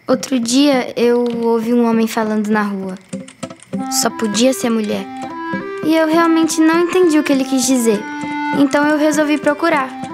Outro dia eu ouvi um homem falando na rua. Só podia ser mulher. E eu realmente não entendi o que ele quis dizer. Então eu resolvi procurar.